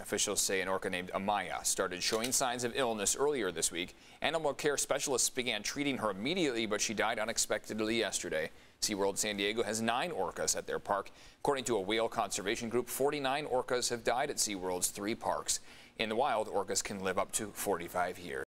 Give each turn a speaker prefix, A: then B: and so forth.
A: Officials say an orca named Amaya started showing signs of illness earlier this week. Animal care specialists began treating her immediately, but she died unexpectedly yesterday. SeaWorld San Diego has 9 orcas at their park. According to a whale conservation group, 49 orcas have died at SeaWorld's 3 parks. In the wild, orcas can live up to 45 years.